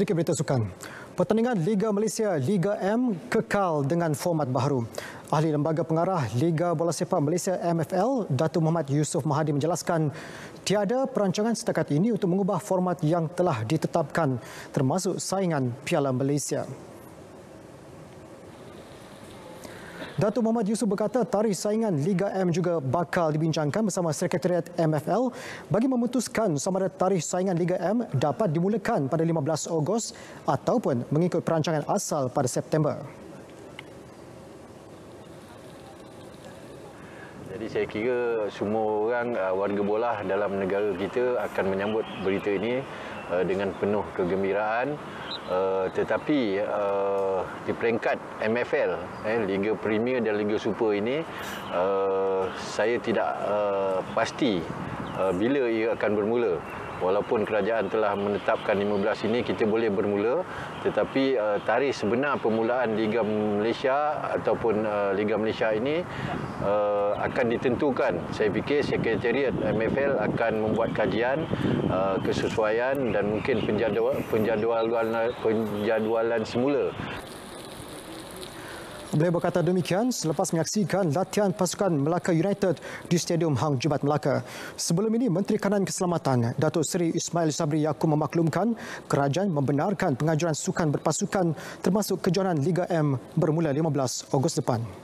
Sedikit berita sukan. Pertandingan Liga Malaysia Liga M kekal dengan format baharu. Ahli Lembaga Pengarah Liga Bola Sepak Malaysia MFL, Datuk Muhammad Yusof Mahathir menjelaskan tiada perancangan setakat ini untuk mengubah format yang telah ditetapkan termasuk saingan Piala Malaysia. Datuk Muhammad Yusof berkata tarikh saingan Liga M juga bakal dibincangkan bersama Sekretariat MFL bagi memutuskan sama ada tarikh saingan Liga M dapat dimulakan pada 15 Ogos ataupun mengikut perancangan asal pada September. Jadi saya kira semua orang warga bola dalam negara kita akan menyambut berita ini dengan penuh kegembiraan. Tetapi di peringkat MFL, Liga Premier dan Liga Super ini, saya tidak pasti bila ia akan bermula. Walaupun kerajaan telah menetapkan 15 ini, kita boleh bermula, tetapi tarikh sebenar permulaan Liga Malaysia ataupun Liga Malaysia ini akan ditentukan. Saya fikir Sekretariat MFL akan membuat kajian kesesuaian dan mungkin penjadualan semula. Beliau berkata demikian selepas menyaksikan latihan pasukan Melaka United di Stadium Hang Jebat Melaka. Sebelum ini, Menteri Kanan Keselamatan Datuk Seri Ismail Sabri Yaakob memaklumkan kerajaan membenarkan pengajuan sukan berpasukan termasuk kejohanan Liga M bermula 15 Ogos depan.